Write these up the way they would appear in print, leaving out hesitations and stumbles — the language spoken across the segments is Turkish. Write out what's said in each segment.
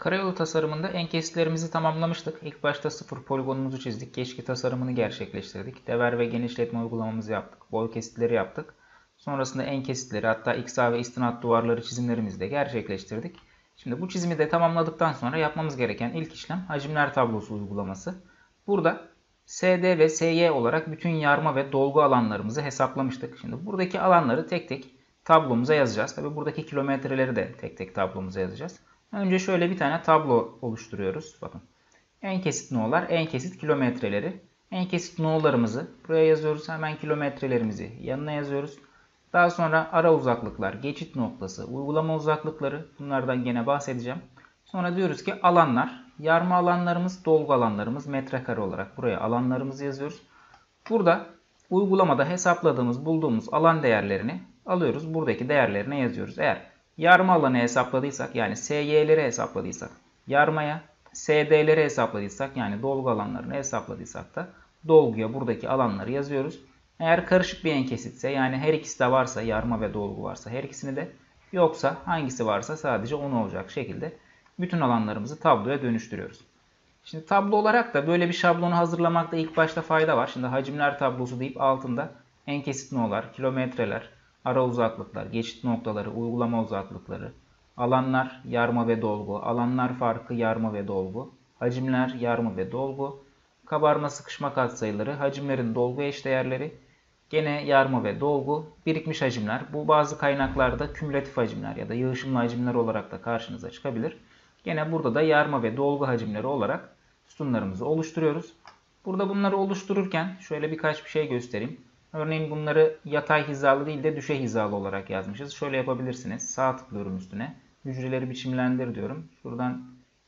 Karayolu tasarımında en kesitlerimizi tamamlamıştık. İlk başta sıfır poligonumuzu çizdik. Geçki tasarımını gerçekleştirdik. Dever ve genişletme uygulamamızı yaptık. Boy kesitleri yaptık. Sonrasında en kesitleri, hatta XA ve istinat duvarları çizimlerimizi de gerçekleştirdik. Şimdi bu çizimi de tamamladıktan sonra yapmamız gereken ilk işlem hacimler tablosu uygulaması. Burada SD ve SY olarak bütün yarma ve dolgu alanlarımızı hesaplamıştık. Şimdi buradaki alanları tek tek tablomuza yazacağız. Tabi buradaki kilometreleri de tek tek tablomuza yazacağız. Önce şöyle bir tane tablo oluşturuyoruz. Bakın. En kesit no'lar, en kesit kilometreleri. En kesit no'larımızı buraya yazıyoruz. Hemen kilometrelerimizi yanına yazıyoruz. Daha sonra ara uzaklıklar, geçit noktası, uygulama uzaklıkları. Bunlardan gene bahsedeceğim. Sonra diyoruz ki alanlar, yarma alanlarımız, dolgu alanlarımız metrekare olarak buraya alanlarımızı yazıyoruz. Burada uygulamada hesapladığımız, bulduğumuz alan değerlerini alıyoruz. Buradaki değerlerine yazıyoruz. Eğer yarma alanı hesapladıysak, yani SY'leri hesapladıysak yarmaya, SD'leri hesapladıysak, yani dolgu alanlarını hesapladıysak da dolguya buradaki alanları yazıyoruz. Eğer karışık bir en kesitse, yani her ikisi de varsa, yarma ve dolgu varsa her ikisini de, yoksa hangisi varsa sadece onu olacak şekilde bütün alanlarımızı tabloya dönüştürüyoruz. Şimdi tablo olarak da böyle bir şablonu hazırlamakta ilk başta fayda var. Şimdi hacimler tablosu deyip altında en kesit no'lar, kilometreler, ara uzaklıklar, geçit noktaları, uygulama uzaklıkları, alanlar, yarma ve dolgu, alanlar farkı, yarma ve dolgu, hacimler, yarma ve dolgu, kabarma sıkışma katsayıları, hacimlerin dolgu eşdeğerleri, gene yarma ve dolgu, birikmiş hacimler. Bu bazı kaynaklarda kümülatif hacimler ya da yığışımlı hacimler olarak da karşınıza çıkabilir. Gene burada da yarma ve dolgu hacimleri olarak sütunlarımızı oluşturuyoruz. Burada bunları oluştururken şöyle birkaç bir şey göstereyim. Örneğin bunları yatay hizalı değil de düşey hizalı olarak yazmışız. Şöyle yapabilirsiniz. Sağ tıklıyorum üstüne. Hücreleri biçimlendir diyorum. Şuradan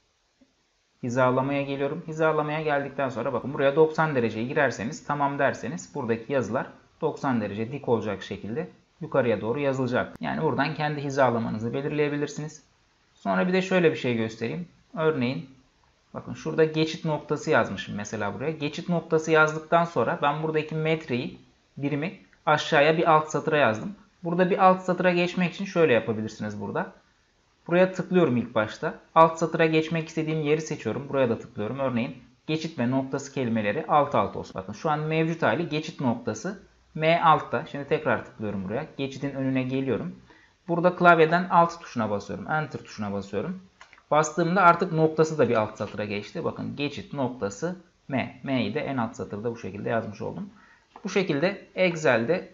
hizalamaya geliyorum. Hizalamaya geldikten sonra bakın buraya 90 dereceye girerseniz, tamam derseniz buradaki yazılar 90 derece dik olacak şekilde yukarıya doğru yazılacak. Yani buradan kendi hizalamanızı belirleyebilirsiniz. Sonra bir de şöyle bir şey göstereyim. Örneğin bakın şurada geçit noktası yazmışım mesela buraya. Geçit noktası yazdıktan sonra ben buradaki metreyi, birimi aşağıya bir alt satıra yazdım. Burada bir alt satıra geçmek için şöyle yapabilirsiniz burada. Buraya tıklıyorum ilk başta. Alt satıra geçmek istediğim yeri seçiyorum. Buraya da tıklıyorum. Örneğin geçit ve noktası kelimeleri alt alta olsun. Bakın şu an mevcut hali geçit noktası M altta. Şimdi tekrar tıklıyorum buraya. Geçitin önüne geliyorum. Burada klavyeden alt tuşuna basıyorum. Enter tuşuna basıyorum. Bastığımda artık noktası da bir alt satıra geçti. Bakın geçit noktası M. M'yi de en alt satırda bu şekilde yazmış oldum. Bu şekilde Excel'de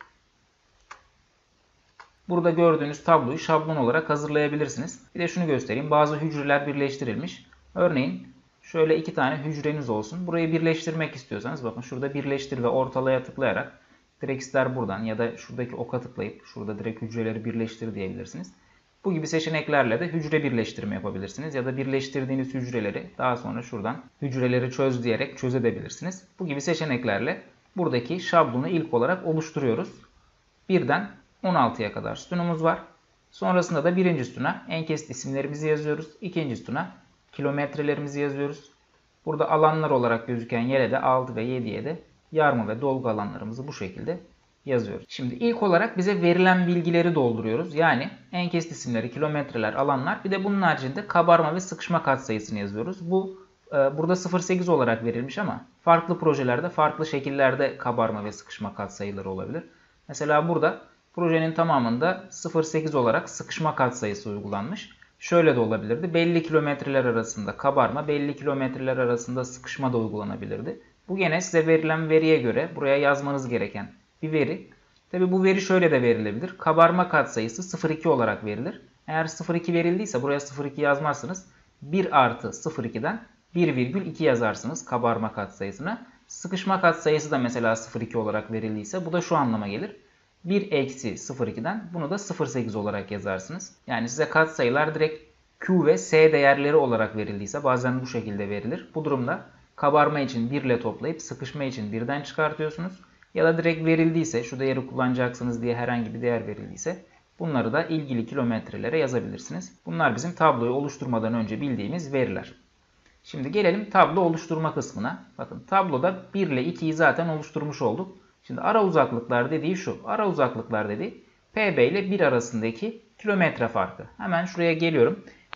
burada gördüğünüz tabloyu şablon olarak hazırlayabilirsiniz. Bir de şunu göstereyim. Bazı hücreler birleştirilmiş. Örneğin şöyle iki tane hücreniz olsun. Burayı birleştirmek istiyorsanız bakın şurada birleştir ve ortalaya tıklayarak direkt ister buradan ya da şuradaki oka tıklayıp şurada direkt hücreleri birleştir diyebilirsiniz. Bu gibi seçeneklerle de hücre birleştirme yapabilirsiniz. Ya da birleştirdiğiniz hücreleri daha sonra şuradan hücreleri çöz diyerek çözebilirsiniz. Bu gibi seçeneklerle buradaki şablonu ilk olarak oluşturuyoruz. Birden 16'ya kadar sütunumuz var. Sonrasında da birinci sütuna en kesit isimlerimizi yazıyoruz. İkinci sütuna kilometrelerimizi yazıyoruz. Burada alanlar olarak gözüken yere de 6 ve 7'ye de yarma ve dolgu alanlarımızı bu şekilde yazıyoruz. Şimdi ilk olarak bize verilen bilgileri dolduruyoruz. Yani en kesit isimleri, kilometreler, alanlar. Bir de bunun haricinde kabarma ve sıkışma katsayısını yazıyoruz. Bu burada 0,8 olarak verilmiş ama farklı projelerde farklı şekillerde kabarma ve sıkışma katsayıları olabilir. Mesela burada projenin tamamında 0,8 olarak sıkışma katsayısı uygulanmış. Şöyle de olabilirdi. Belli kilometreler arasında kabarma, belli kilometreler arasında sıkışma da uygulanabilirdi. Bu gene size verilen veriye göre buraya yazmanız gereken bir veri. Tabi bu veri şöyle de verilebilir. Kabarma katsayısı 0,2 olarak verilir. Eğer 0,2 verildiyse buraya 0,2 yazmazsınız. 1 artı 0,2'den 1,2 yazarsınız kabarma katsayısına. Sıkışma katsayısı da mesela 0,2 olarak verildiyse bu da şu anlama gelir. 1 eksi 0,2'den bunu da 0,8 olarak yazarsınız. Yani size katsayılar direkt Q ve S değerleri olarak verildiyse bazen bu şekilde verilir. Bu durumda kabarma için 1 ile toplayıp sıkışma için 1'den çıkartıyorsunuz. Ya da direkt verildiyse şu değeri kullanacaksınız diye herhangi bir değer verildiyse bunları da ilgili kilometrelere yazabilirsiniz. Bunlar bizim tabloyu oluşturmadan önce bildiğimiz veriler. Şimdi gelelim tablo oluşturma kısmına. Bakın tabloda 1 ile 2'yi zaten oluşturmuş olduk. Şimdi ara uzaklıklar dediği şu. Ara uzaklıklar dediği PB ile 1 arasındaki kilometre farkı. Hemen şuraya geliyorum.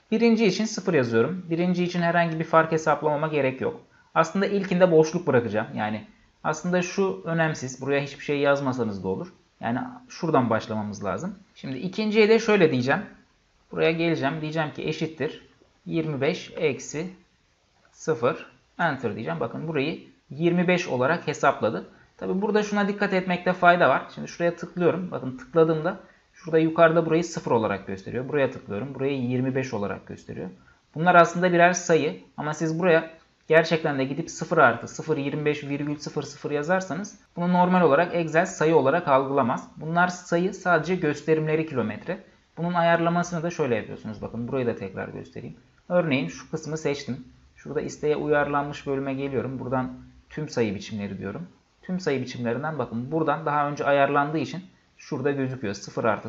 Birinci için 0 yazıyorum. Birinci için herhangi bir fark hesaplamama gerek yok. Aslında ilkinde boşluk bırakacağım. Yani aslında şu önemsiz. Buraya hiçbir şey yazmasanız da olur. Yani şuradan başlamamız lazım. Şimdi ikinciye de şöyle diyeceğim. Buraya geleceğim. Diyeceğim ki eşittir 25 eksi 0. Enter diyeceğim. Bakın burayı 25 olarak hesapladı. Tabi burada şuna dikkat etmekte fayda var. Şimdi şuraya tıklıyorum. Bakın tıkladığımda şurada yukarıda burayı 0 olarak gösteriyor. Buraya tıklıyorum. Burayı 25 olarak gösteriyor. Bunlar aslında birer sayı. Ama siz buraya gerçekten de gidip 0 artı 0 25,00 yazarsanız bunu normal olarak Excel sayı olarak algılamaz. Bunlar sayı, sadece gösterimleri kilometre. Bunun ayarlamasını da şöyle yapıyorsunuz. Bakın burayı da tekrar göstereyim. Örneğin şu kısmı seçtim. Şurada isteğe uyarlanmış bölüme geliyorum. Buradan tüm sayı biçimleri diyorum. Tüm sayı biçimlerinden bakın buradan daha önce ayarlandığı için şurada gözüküyor. 0 artı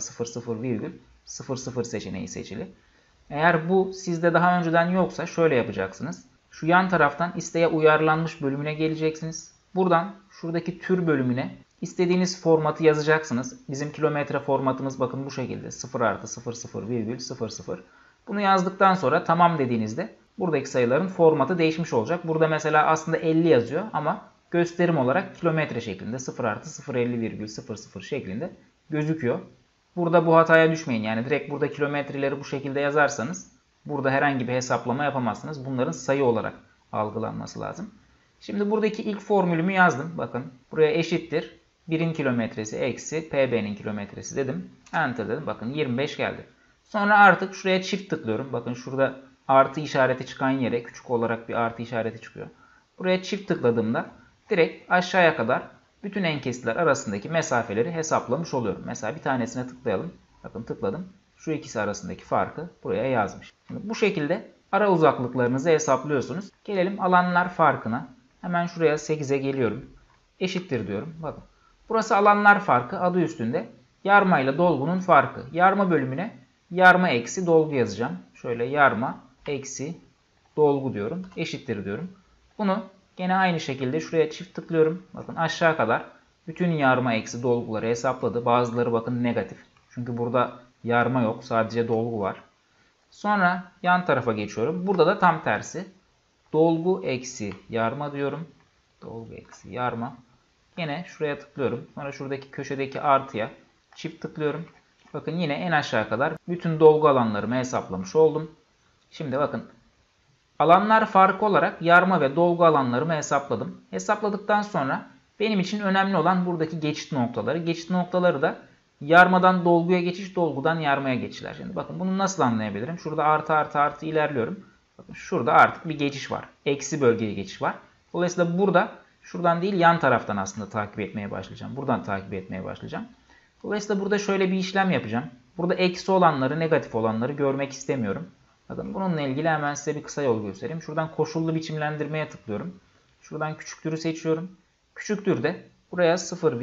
00,00 seçeneği seçili. Eğer bu sizde daha önceden yoksa şöyle yapacaksınız. Şu yan taraftan isteğe uyarlanmış bölümüne geleceksiniz. Buradan şuradaki tür bölümüne istediğiniz formatı yazacaksınız. Bizim kilometre formatımız bakın bu şekilde. 0 artı 00,00. Bunu yazdıktan sonra tamam dediğinizde buradaki sayıların formatı değişmiş olacak. Burada mesela aslında 50 yazıyor ama gösterim olarak kilometre şeklinde 0 artı 050,00 şeklinde gözüküyor. Burada bu hataya düşmeyin. Yani direkt burada kilometreleri bu şekilde yazarsanız burada herhangi bir hesaplama yapamazsınız. Bunların sayı olarak algılanması lazım. Şimdi buradaki ilk formülümü yazdım. Bakın buraya eşittir 1'in kilometresi eksi PB'nin kilometresi dedim. Enter dedim. Bakın 25 geldi. Sonra artık şuraya çift tıklıyorum. Bakın şurada artı işareti çıkan yere küçük olarak bir artı işareti çıkıyor. Buraya çift tıkladığımda direkt aşağıya kadar bütün en kesitler arasındaki mesafeleri hesaplamış oluyorum. Mesela bir tanesine tıklayalım. Bakın tıkladım. Şu ikisi arasındaki farkı buraya yazmış. Şimdi bu şekilde ara uzaklıklarınızı hesaplıyorsunuz. Gelelim alanlar farkına. Hemen şuraya 8'e geliyorum. Eşittir diyorum. Bakın. Burası alanlar farkı. Adı üstünde yarma ile dolgunun farkı. Yarma bölümüne yarma eksi dolgu yazacağım. Şöyle yarma eksi dolgu diyorum. Eşittir diyorum. Bunu gene aynı şekilde şuraya çift tıklıyorum. Bakın aşağı kadar bütün yarma eksi dolguları hesapladı. Bazıları bakın negatif. Çünkü burada yarma yok. Sadece dolgu var. Sonra yan tarafa geçiyorum. Burada da tam tersi. Dolgu eksi yarma diyorum. Dolgu eksi yarma. Yine şuraya tıklıyorum. Sonra şuradaki köşedeki artıya çift tıklıyorum. Bakın yine en aşağı kadar bütün dolgu alanlarımı hesaplamış oldum. Şimdi bakın alanlar farkı olarak yarma ve dolgu alanlarımı hesapladım. Hesapladıktan sonra benim için önemli olan buradaki geçit noktaları. Geçit noktaları da yarmadan dolguya geçiş, dolgudan yarmaya geçişler. Şimdi bakın bunu nasıl anlayabilirim? Şurada artı artı artı ilerliyorum. Bakın şurada artık bir geçiş var. Eksi bölgeye geçiş var. Dolayısıyla burada şuradan değil yan taraftan aslında takip etmeye başlayacağım. Buradan takip etmeye başlayacağım. Dolayısıyla burada şöyle bir işlem yapacağım. Burada eksi olanları, negatif olanları görmek istemiyorum. Bakın bununla ilgili hemen size bir kısa yol göstereyim. Şuradan koşullu biçimlendirmeye tıklıyorum. Şuradan küçüktürü seçiyorum. Küçüktür de buraya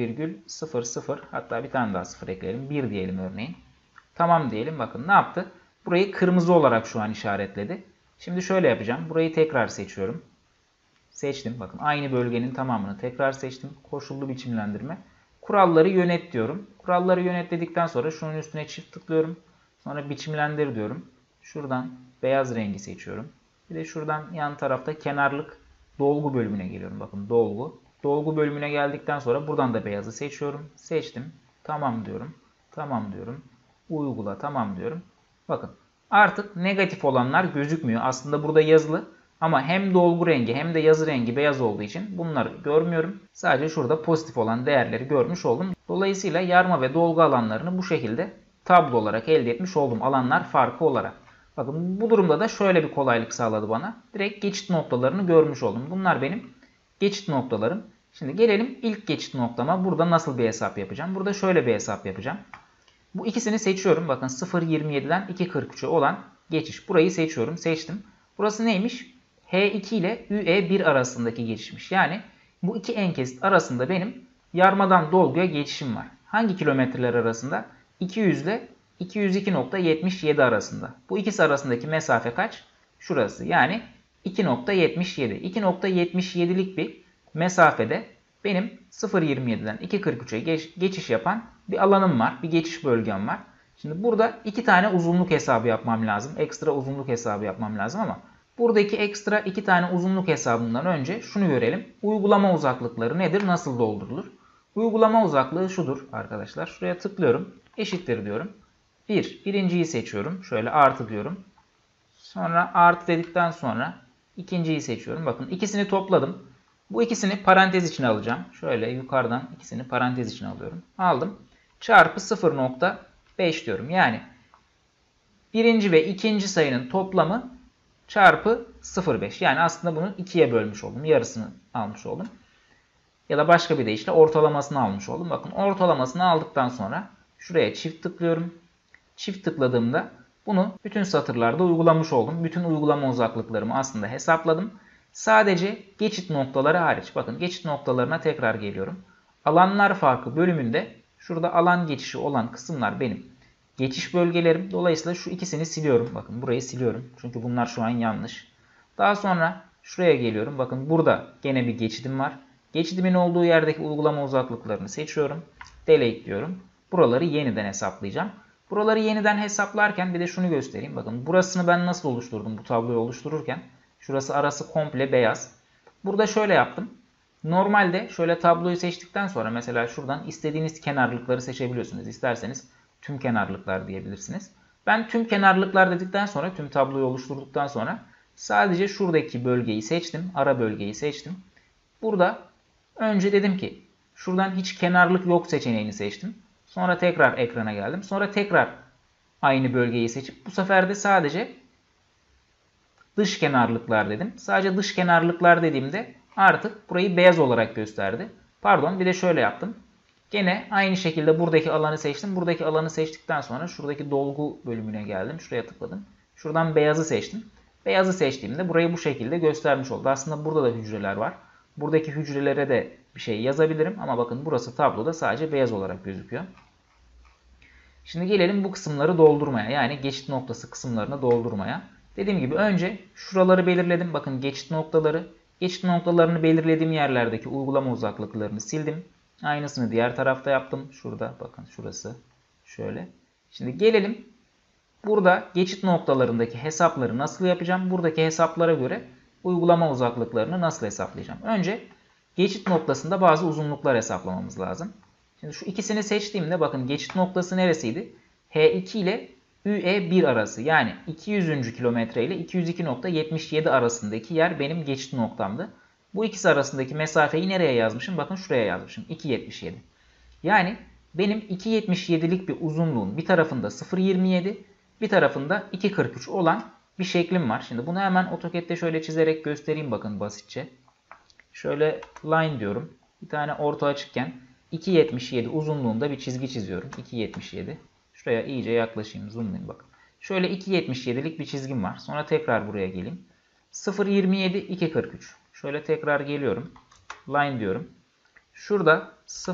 0,00 hatta bir tane daha 0 ekleyelim. 1 diyelim örneğin. Tamam diyelim. Bakın ne yaptı? Burayı kırmızı olarak şu an işaretledi. Şimdi şöyle yapacağım. Burayı tekrar seçiyorum. Seçtim. Bakın aynı bölgenin tamamını tekrar seçtim. Koşullu biçimlendirme. Kuralları yönet diyorum. Kuralları yönet dedikten sonra şunun üstüne çift tıklıyorum. Sonra biçimlendir diyorum. Şuradan beyaz rengi seçiyorum. Bir de şuradan yan tarafta kenarlık dolgu bölümüne geliyorum. Bakın dolgu. Dolgu bölümüne geldikten sonra buradan da beyazı seçiyorum. Seçtim. Tamam diyorum. Tamam diyorum. Uygula tamam diyorum. Bakın artık negatif olanlar gözükmüyor. Aslında burada yazılı ama hem dolgu rengi hem de yazı rengi beyaz olduğu için bunları görmüyorum. Sadece şurada pozitif olan değerleri görmüş oldum. Dolayısıyla yarma ve dolgu alanlarını bu şekilde tablo olarak elde etmiş oldum. Alanlar farkı olarak. Bakın bu durumda da şöyle bir kolaylık sağladı bana. Direkt geçit noktalarını görmüş oldum. Bunlar benim geçit noktalarım. Şimdi gelelim ilk geçit noktama. Burada nasıl bir hesap yapacağım? Burada şöyle bir hesap yapacağım. Bu ikisini seçiyorum. Bakın 0,27'den 2,43'e olan geçiş. Burayı seçiyorum. Seçtim. Burası neymiş? H2 ile UE1 arasındaki geçişmiş. Yani bu iki en kesit arasında benim yarmadan dolguya geçişim var. Hangi kilometreler arasında? 200 ile 202,77 arasında. Bu ikisi arasındaki mesafe kaç? Şurası. Yani 2,77. 2,77'lik bir mesafede benim 0,27'den 2,43'e geçiş yapan bir alanım var. Bir geçiş bölgem var. Şimdi burada 2 tane uzunluk hesabı yapmam lazım. Ekstra uzunluk hesabı yapmam lazım ama buradaki ekstra 2 tane uzunluk hesabından önce şunu görelim. Uygulama uzaklıkları nedir? Nasıl doldurulur? Uygulama uzaklığı şudur arkadaşlar. Şuraya tıklıyorum. Eşittir diyorum. Birinciyi seçiyorum. Şöyle artı diyorum. Sonra artı dedikten sonra ikinciyi seçiyorum. Bakın ikisini topladım. Bu ikisini parantez içine alacağım. Şöyle yukarıdan ikisini parantez içine alıyorum. Aldım. Çarpı 0.5 diyorum. Yani birinci ve ikinci sayının toplamı çarpı 0.5. Yani aslında bunu 2'ye bölmüş oldum. Yarısını almış oldum. Ya da başka bir deyişle ortalamasını almış oldum. Bakın ortalamasını aldıktan sonra şuraya çift tıklıyorum. Çift tıkladığımda bunu bütün satırlarda uygulamış oldum. Bütün uygulama uzaklıklarımı aslında hesapladım. Sadece geçit noktaları hariç. Bakın geçit noktalarına tekrar geliyorum. Alanlar farkı bölümünde şurada alan geçişi olan kısımlar benim geçiş bölgelerim. Dolayısıyla şu ikisini siliyorum. Bakın burayı siliyorum. Çünkü bunlar şu an yanlış. Daha sonra şuraya geliyorum. Bakın burada gene bir geçidim var. Geçidimin olduğu yerdeki uygulama uzaklıklarını seçiyorum. Delete diyorum. Buraları yeniden hesaplayacağım. Buraları yeniden hesaplarken bir de şunu göstereyim. Bakın burasını ben nasıl oluşturdum bu tabloyu oluştururken. Şurası arası komple beyaz. Burada şöyle yaptım. Normalde şöyle tabloyu seçtikten sonra mesela şuradan istediğiniz kenarlıkları seçebiliyorsunuz. İsterseniz tüm kenarlıklar diyebilirsiniz. Ben tüm kenarlıklar dedikten sonra tüm tabloyu oluşturduktan sonra sadece şuradaki bölgeyi seçtim. Ara bölgeyi seçtim. Burada önce dedim ki şuradan hiç kenarlık yok seçeneğini seçtim. Sonra tekrar ekrana geldim. Sonra tekrar aynı bölgeyi seçip bu sefer de sadece dış kenarlıklar dedim. Sadece dış kenarlıklar dediğimde artık burayı beyaz olarak gösterdi. Pardon, bir de şöyle yaptım. Gene aynı şekilde buradaki alanı seçtim. Buradaki alanı seçtikten sonra şuradaki dolgu bölümüne geldim. Şuraya tıkladım. Şuradan beyazı seçtim. Beyazı seçtiğimde burayı bu şekilde göstermiş oldu. Aslında burada da hücreler var. Buradaki hücrelere de bir şey yazabilirim. Ama bakın burası tabloda sadece beyaz olarak gözüküyor. Şimdi gelelim bu kısımları doldurmaya. Yani geçit noktası kısımlarını doldurmaya. Dediğim gibi önce şuraları belirledim. Bakın geçit noktaları. Geçit noktalarını belirlediğim yerlerdeki uygulama uzaklıklarını sildim. Aynısını diğer tarafta yaptım. Şurada bakın şurası. Şöyle. Şimdi gelelim. Burada geçit noktalarındaki hesapları nasıl yapacağım? Buradaki hesaplara göre uygulama uzaklıklarını nasıl hesaplayacağım? Önce geçit noktasında bazı uzunluklar hesaplamamız lazım. Şimdi şu ikisini seçtiğimde bakın geçit noktası neresiydi? H2 ile UE1 arası, yani 200. kilometre ile 202.77 arasındaki yer benim geçit noktamdı. Bu ikisi arasındaki mesafeyi nereye yazmışım? Bakın şuraya yazmışım. 2.77. Yani benim 2.77'lik bir uzunluğun bir tarafında 0.27, bir tarafında 2.43 olan bir şeklim var. Şimdi bunu hemen AutoCAD'de şöyle çizerek göstereyim bakın basitçe. Şöyle line diyorum. Bir tane orta açıkken 2.77 uzunluğunda bir çizgi çiziyorum. 2.77. Şuraya iyice yaklaşayım, zoomlayayım bakın. Şöyle 2.77'lik bir çizgim var. Sonra tekrar buraya geleyim. 0.27, 2.43. Şöyle tekrar geliyorum. Line diyorum. Şurada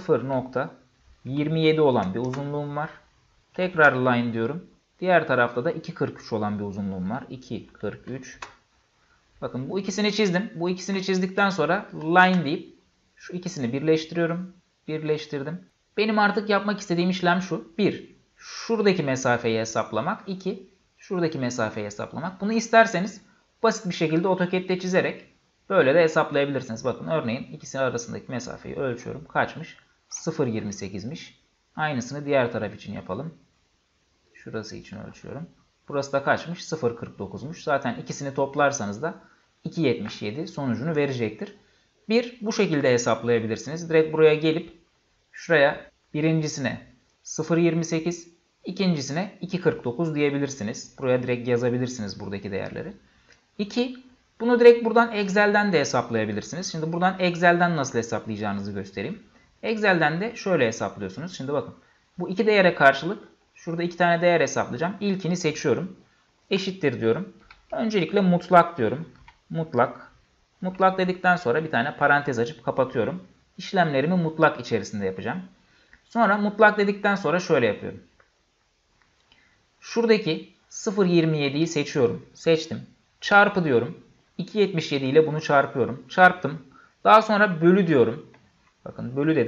0.27 olan bir uzunluğum var. Tekrar line diyorum. Diğer tarafta da 2.43 olan bir uzunluğum var. 2.43. Bakın bu ikisini çizdim. Bu ikisini çizdikten sonra line deyip şu ikisini birleştiriyorum. Birleştirdim. Benim artık yapmak istediğim işlem şu. 1. Şuradaki mesafeyi hesaplamak. 2. Şuradaki mesafeyi hesaplamak. Bunu isterseniz basit bir şekilde AutoCAD'de çizerek böyle de hesaplayabilirsiniz. Bakın örneğin ikisi arasındaki mesafeyi ölçüyorum. Kaçmış? 0.28'miş. Aynısını diğer taraf için yapalım. Şurası için ölçüyorum. Burası da kaçmış? 0.49'muş. Zaten ikisini toplarsanız da 2.77 sonucunu verecektir. Bu şekilde hesaplayabilirsiniz. Direkt buraya gelip şuraya birincisine 0.28, ikincisine 2.49 diyebilirsiniz. Buraya direkt yazabilirsiniz buradaki değerleri. 2. Bunu direkt buradan Excel'den de hesaplayabilirsiniz. Şimdi buradan Excel'den nasıl hesaplayacağınızı göstereyim. Excel'den de şöyle hesaplıyorsunuz. Şimdi bakın. Bu iki değere karşılık şurada iki tane değer hesaplayacağım. İlkini seçiyorum. Eşittir diyorum. Öncelikle mutlak diyorum. Mutlak. Mutlak dedikten sonra bir tane parantez açıp kapatıyorum. İşlemlerimi mutlak içerisinde yapacağım. Sonra mutlak dedikten sonra şöyle yapıyorum. Şuradaki 0.27'yi seçiyorum. Seçtim. Çarpı diyorum. 2.77 ile bunu çarpıyorum. Çarptım. Daha sonra bölü diyorum. Bakın bölü dedim.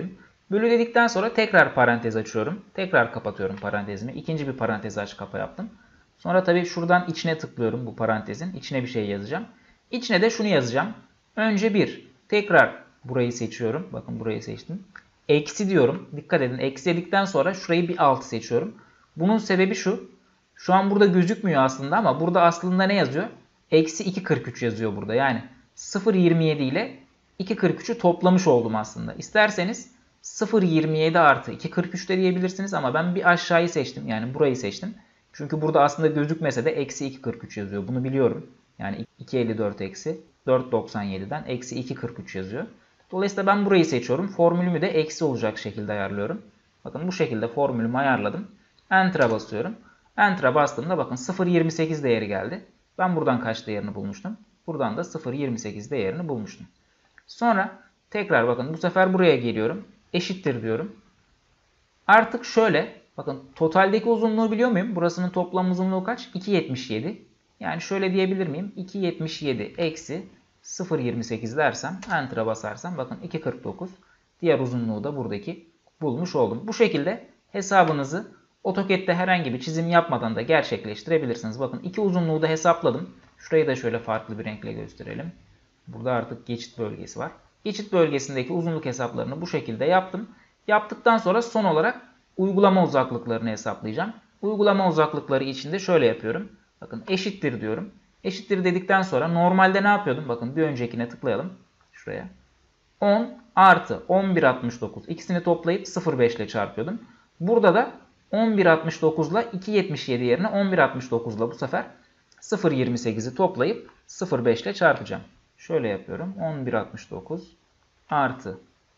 Bölü dedikten sonra tekrar parantez açıyorum. Tekrar kapatıyorum parantezimi. İkinci bir parantez aç kapa yaptım. Sonra tabii şuradan içine tıklıyorum bu parantezin. İçine bir şey yazacağım. İçine de şunu yazacağım. Önce 1. Tekrar burayı seçiyorum. Bakın burayı seçtim. Eksi diyorum. Dikkat edin. Eksi dedikten sonra şurayı bir 6 seçiyorum. Bunun sebebi şu. Şu an burada gözükmüyor aslında ama burada aslında ne yazıyor? Eksi 2,43 yazıyor burada. Yani 0,27 ile 2,43'ü toplamış oldum aslında. İsterseniz 0,27 artı 2,43 de diyebilirsiniz ama ben bir aşağıyı seçtim. Yani burayı seçtim. Çünkü burada aslında gözükmese de eksi 2,43 yazıyor. Bunu biliyorum. Yani 2,54 eksi 4,97'den eksi 2,43 yazıyor. Dolayısıyla ben burayı seçiyorum. Formülümü de eksi olacak şekilde ayarlıyorum. Bakın bu şekilde formülümü ayarladım. Enter'a basıyorum. Enter'a bastığımda bakın 0,28 değeri geldi. Ben buradan kaç değerini bulmuştum? Buradan da 0,28 değerini bulmuştum. Sonra tekrar bakın bu sefer buraya geliyorum. Eşittir diyorum. Artık şöyle bakın totaldeki uzunluğu biliyor muyum? Burasının toplam uzunluğu kaç? 2,77. Yani şöyle diyebilir miyim? 2,77 eksi 0,28 dersem Enter'a basarsam bakın 2,49. Diğer uzunluğu da buradaki bulmuş oldum. Bu şekilde hesabınızı AutoCAD'de herhangi bir çizim yapmadan da gerçekleştirebilirsiniz. Bakın iki uzunluğu da hesapladım. Şurayı da şöyle farklı bir renkle gösterelim. Burada artık geçit bölgesi var. Geçit bölgesindeki uzunluk hesaplarını bu şekilde yaptım. Yaptıktan sonra son olarak uygulama uzaklıklarını hesaplayacağım. Uygulama uzaklıkları için de şöyle yapıyorum. Bakın eşittir diyorum. Eşittir dedikten sonra normalde ne yapıyordum? Bakın bir öncekine tıklayalım. Şuraya. 10 artı 11,69 ikisini toplayıp 0,5 ile çarpıyordum. Burada da 11,69 ile 2,77 yerine 11,69 ile bu sefer 0,28'i toplayıp 0,5 ile çarpacağım. Şöyle yapıyorum. 11,69 artı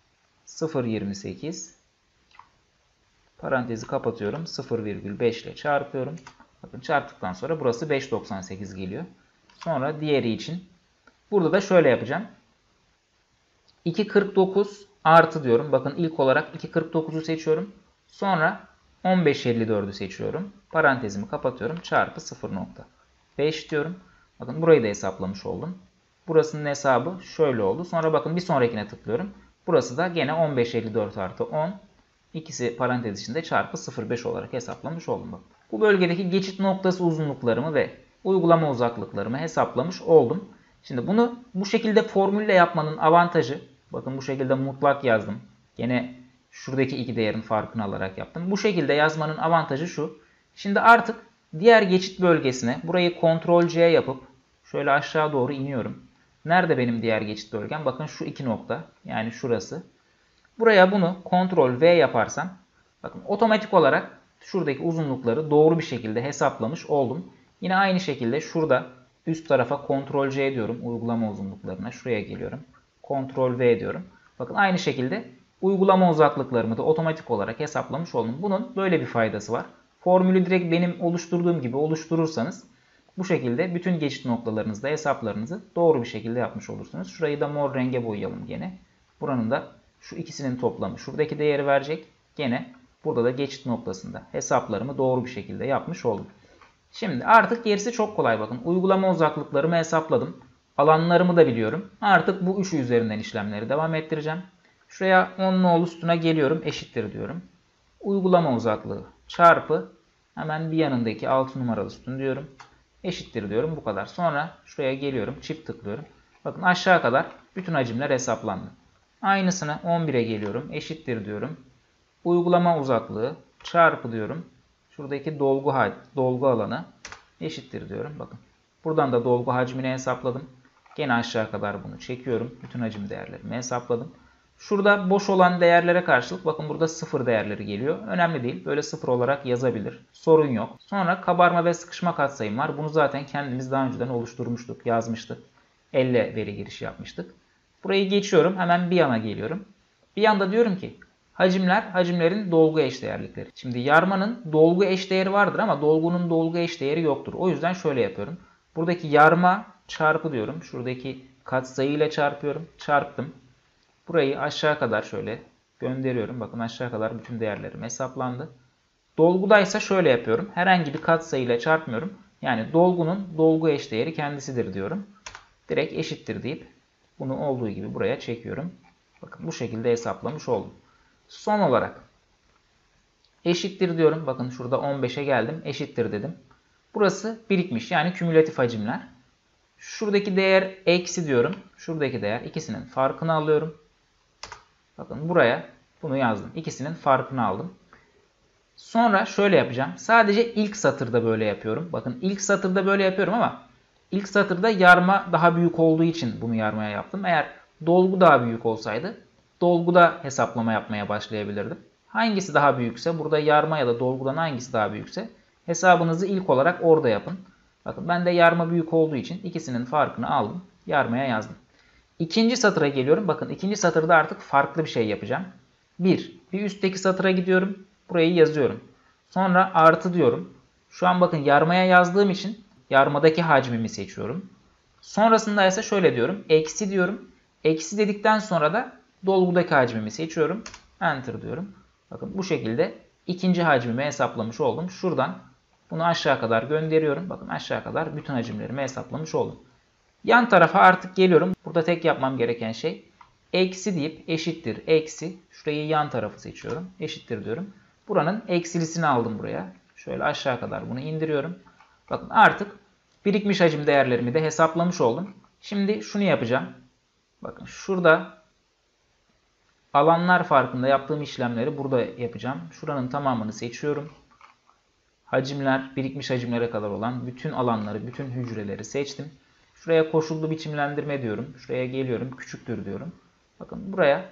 0,28 parantezi kapatıyorum. 0,5 ile çarpıyorum. Bakın çarptıktan sonra burası 5,98 geliyor. Sonra diğeri için burada da şöyle yapacağım. 2,49 artı diyorum. Bakın ilk olarak 2,49'u seçiyorum. Sonra 15,54'ü seçiyorum. Parantezimi kapatıyorum. Çarpı 0,5 diyorum. Bakın burayı da hesaplamış oldum. Burasının hesabı şöyle oldu. Sonra bakın bir sonrakine tıklıyorum. Burası da gene 15,54 artı 10. İkisi parantez içinde çarpı 0,5 olarak hesaplamış oldum. Bakın. Bu bölgedeki geçit noktası uzunluklarımı ve uygulama uzaklıklarımı hesaplamış oldum. Şimdi bunu bu şekilde formülle yapmanın avantajı, bakın bu şekilde mutlak yazdım. Gene şuradaki iki değerin farkını alarak yaptım. Bu şekilde yazmanın avantajı şu. Şimdi artık diğer geçit bölgesine burayı Ctrl+C yapıp şöyle aşağı doğru iniyorum. Nerede benim diğer geçit bölgem? Bakın şu iki nokta. Yani şurası. Buraya bunu Ctrl+V yaparsam bakın otomatik olarak şuradaki uzunlukları doğru bir şekilde hesaplamış oldum. Yine aynı şekilde şurada üst tarafa Ctrl+C diyorum uygulama uzunluklarına. Şuraya geliyorum. Ctrl+V diyorum. Bakın aynı şekilde uygulama uzaklıklarımı da otomatik olarak hesaplamış oldum. Bunun böyle bir faydası var. Formülü direkt benim oluşturduğum gibi oluşturursanız bu şekilde bütün geçit noktalarınızda hesaplarınızı doğru bir şekilde yapmış olursunuz. Şurayı da mor renge boyayalım gene. Buranın da şu ikisinin toplamı şuradaki değeri verecek. Gene burada da geçit noktasında hesaplarımı doğru bir şekilde yapmış oldum. Şimdi artık gerisi çok kolay bakın. Uygulama uzaklıklarımı hesapladım. Alanlarımı da biliyorum. Artık bu üçü üzerinden işlemleri devam ettireceğim. Şuraya 10 nolu sütuna geliyorum. Eşittir diyorum. Uygulama uzaklığı çarpı hemen bir yanındaki 6 numaralı sütun diyorum. Eşittir diyorum. Bu kadar. Sonra şuraya geliyorum. Çift tıklıyorum. Bakın aşağı kadar bütün hacimler hesaplandı. Aynısını 11'e geliyorum. Eşittir diyorum. Uygulama uzaklığı çarpı diyorum. Şuradaki dolgu alanı eşittir diyorum. Bakın. Buradan da dolgu hacmini hesapladım. Gene aşağı kadar bunu çekiyorum. Bütün hacim değerlerimi hesapladım. Şurada boş olan değerlere karşılık bakın burada 0 değerleri geliyor. Önemli değil. Böyle 0 olarak yazabilir. Sorun yok. Sonra kabarma ve sıkışma katsayım var. Bunu zaten kendimiz daha önceden oluşturmuştuk. Yazmıştık. Elle veri girişi yapmıştık. Burayı geçiyorum. Hemen bir yana geliyorum. Bir yanda diyorum ki hacimlerin dolgu eşdeğerlikleri. Şimdi yarmanın dolgu eşdeğeri vardır ama dolgunun dolgu eşdeğeri yoktur. O yüzden şöyle yapıyorum. Buradaki yarma çarpı diyorum. Şuradaki katsayı ile çarpıyorum. Çarptım. Burayı aşağı kadar şöyle gönderiyorum. Bakın aşağı kadar bütün değerlerim hesaplandı. Dolgudaysa şöyle yapıyorum. Herhangi bir katsayı ile çarpmıyorum. Yani dolgunun dolgu eşdeğeri kendisidir diyorum. Direkt eşittir deyip bunu olduğu gibi buraya çekiyorum. Bakın bu şekilde hesaplamış oldum. Son olarak eşittir diyorum. Bakın şurada 15'e geldim. Eşittir dedim. Burası birikmiş yani kümülatif hacimler. Şuradaki değer eksi diyorum. Şuradaki değer, ikisinin farkını alıyorum. Bakın buraya bunu yazdım. İkisinin farkını aldım. Sonra şöyle yapacağım. Sadece ilk satırda böyle yapıyorum. Bakın ilk satırda böyle yapıyorum ama ilk satırda yarma daha büyük olduğu için bunu yarmaya yaptım. Eğer dolgu daha büyük olsaydı dolguda hesaplama yapmaya başlayabilirdim. Hangisi daha büyükse, burada yarma ya da dolgudan hangisi daha büyükse hesabınızı ilk olarak orada yapın. Bakın ben de yarma büyük olduğu için ikisinin farkını aldım. Yarmaya yazdım. İkinci satıra geliyorum. Bakın ikinci satırda artık farklı bir şey yapacağım. Bir üstteki satıra gidiyorum. Burayı yazıyorum. Sonra artı diyorum. Şu an bakın yarmaya yazdığım için yarmadaki hacmimi seçiyorum. Sonrasında ise şöyle diyorum. Eksi diyorum. Eksi dedikten sonra da dolgudaki hacmimi seçiyorum. Enter diyorum. Bakın bu şekilde ikinci hacmimi hesaplamış oldum. Şuradan bunu aşağı kadar gönderiyorum. Bakın aşağı kadar bütün hacimlerimi hesaplamış oldum. Yan tarafa artık geliyorum. Burada tek yapmam gereken şey eksi deyip eşittir eksi. Şurayı yan tarafı seçiyorum. Eşittir diyorum. Buranın eksilisini aldım buraya. Şöyle aşağı kadar bunu indiriyorum. Bakın artık birikmiş hacim değerlerimi de hesaplamış oldum. Şimdi şunu yapacağım. Bakın şurada alanlar farkında yaptığım işlemleri burada yapacağım. Şuranın tamamını seçiyorum. Hacimler, birikmiş hacimlere kadar olan bütün alanları, bütün hücreleri seçtim. Şuraya koşullu biçimlendirme diyorum. Şuraya geliyorum, küçüktür diyorum. Bakın buraya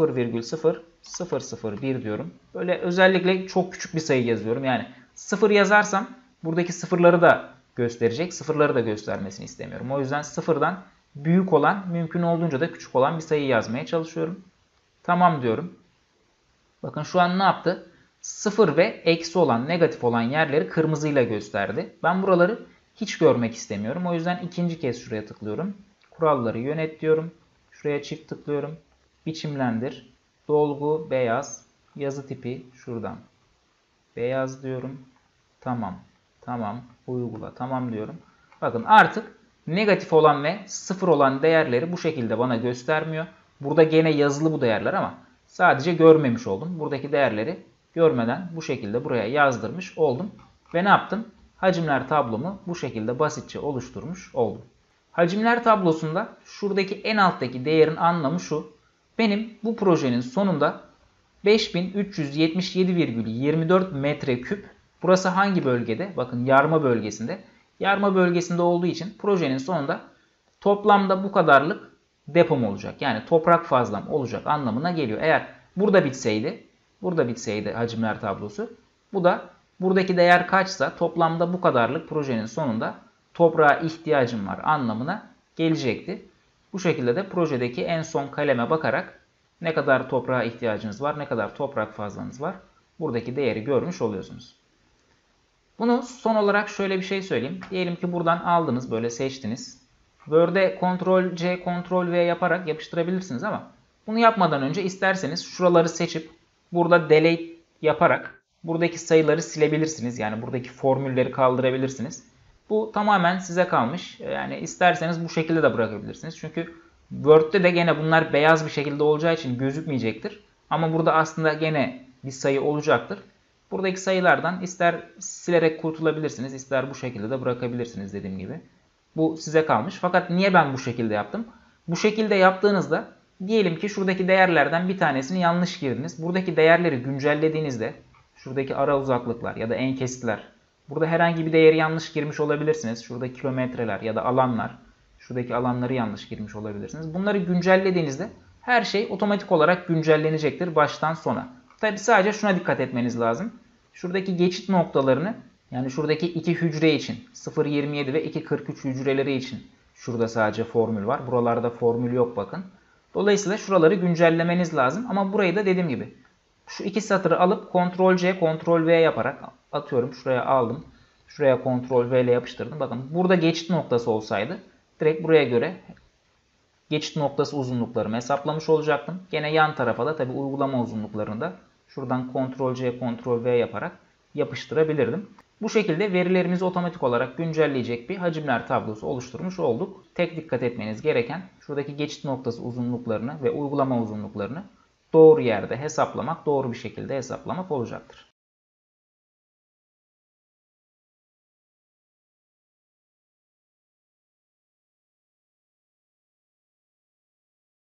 0,0001 diyorum. Böyle özellikle çok küçük bir sayı yazıyorum. Yani 0 yazarsam buradaki sıfırları da gösterecek. Sıfırları da göstermesini istemiyorum. O yüzden sıfırdan büyük olan, mümkün olduğunca da küçük olan bir sayı yazmaya çalışıyorum. Tamam diyorum. Bakın şu an ne yaptı? 0 ve eksi olan, negatif olan yerleri kırmızıyla gösterdi. Ben buraları hiç görmek istemiyorum. O yüzden ikinci kez şuraya tıklıyorum. Kuralları yönet diyorum. Şuraya çift tıklıyorum. Biçimlendir. Dolgu beyaz. Yazı tipi şuradan. Beyaz diyorum. Tamam. Tamam. Uygula. Tamam diyorum. Bakın artık negatif olan ve 0 olan değerleri bu şekilde bana göstermiyor. Burada gene yazılı bu değerler ama sadece görmemiş oldum. Buradaki değerleri görmeden bu şekilde buraya yazdırmış oldum. Ve ne yaptım? Hacimler tablomu bu şekilde basitçe oluşturmuş oldum. Hacimler tablosunda şuradaki en alttaki değerin anlamı şu. Benim bu projenin sonunda 5377,24 metreküp, burası hangi bölgede? Bakın yarma bölgesinde. Yarma bölgesinde olduğu için projenin sonunda toplamda bu kadarlık depom olacak. Yani toprak fazlam olacak anlamına geliyor. Eğer burada bitseydi hacimler tablosu, bu da buradaki değer kaçsa toplamda bu kadarlık projenin sonunda toprağa ihtiyacım var anlamına gelecekti. Bu şekilde de projedeki en son kaleme bakarak ne kadar toprağa ihtiyacınız var, ne kadar toprak fazlanız var, buradaki değeri görmüş oluyorsunuz. Bunu son olarak şöyle bir şey söyleyeyim. Diyelim ki buradan aldınız, böyle seçtiniz. Word'e Ctrl+C, Ctrl+V yaparak yapıştırabilirsiniz ama bunu yapmadan önce isterseniz şuraları seçip burada delete yaparak buradaki sayıları silebilirsiniz. Yani buradaki formülleri kaldırabilirsiniz. Bu tamamen size kalmış. Yani isterseniz bu şekilde de bırakabilirsiniz. Çünkü Word'de de gene bunlar beyaz bir şekilde olacağı için gözükmeyecektir. Ama burada aslında gene bir sayı olacaktır. Buradaki sayılardan ister silerek kurtulabilirsiniz, ister bu şekilde de bırakabilirsiniz dediğim gibi. Bu size kalmış. Fakat niye ben bu şekilde yaptım? Bu şekilde yaptığınızda diyelim ki şuradaki değerlerden bir tanesini yanlış girdiniz. Buradaki değerleri güncellediğinizde şuradaki ara uzaklıklar ya da en kesitler, burada herhangi bir değeri yanlış girmiş olabilirsiniz. Şurada kilometreler ya da alanlar, şuradaki alanları yanlış girmiş olabilirsiniz. Bunları güncellediğinizde her şey otomatik olarak güncellenecektir baştan sona. Tabi sadece şuna dikkat etmeniz lazım. Şuradaki geçit noktalarını, yani şuradaki iki hücre için 0,27 ve 2,43 hücreleri için şurada sadece formül var. Buralarda formül yok bakın. Dolayısıyla şuraları güncellemeniz lazım. Ama burayı da dediğim gibi şu iki satırı alıp Ctrl+C, Ctrl+V yaparak atıyorum. Şuraya aldım. Şuraya Ctrl+V ile yapıştırdım. Bakın burada geçit noktası olsaydı direkt buraya göre geçit noktası uzunluklarımı hesaplamış olacaktım. Gene yan tarafa da tabi uygulama uzunluklarını da şuradan Ctrl+C, Ctrl+V yaparak yapıştırabilirdim. Bu şekilde verilerimizi otomatik olarak güncelleyecek bir hacimler tablosu oluşturmuş olduk. Tek dikkat etmeniz gereken şuradaki geçit noktası uzunluklarını ve uygulama uzunluklarını doğru yerde hesaplamak, doğru bir şekilde hesaplamak olacaktır.